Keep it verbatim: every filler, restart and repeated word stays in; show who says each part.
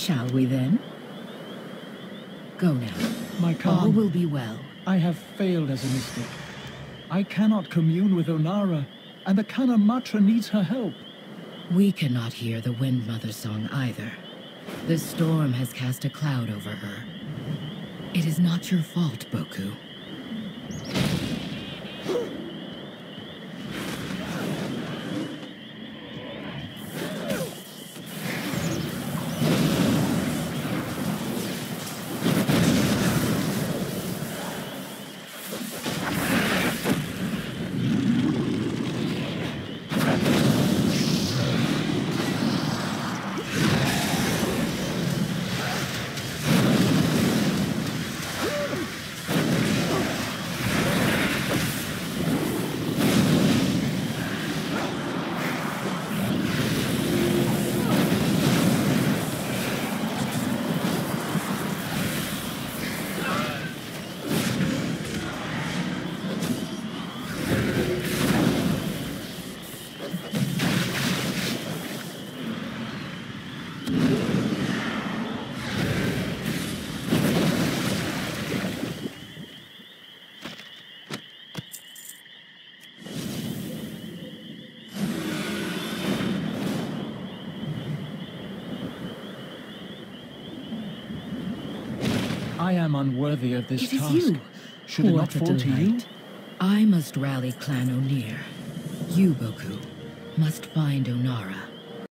Speaker 1: Shall we then? Go now.
Speaker 2: My Khan,
Speaker 1: All will be well.
Speaker 2: I have failed as a mystic. I cannot commune with Ohn'aran, and the Kanamatra needs her help.
Speaker 1: We cannot hear the Wind Mother's song either. The storm has cast a cloud over her. It is not your fault, Boku.
Speaker 2: I am unworthy of this
Speaker 1: It is
Speaker 2: task.
Speaker 1: you.
Speaker 2: Should it not
Speaker 1: What a
Speaker 2: fall to you?
Speaker 1: delight. I must rally Clan O'Neill. You, Boku, must find Ohn'aran.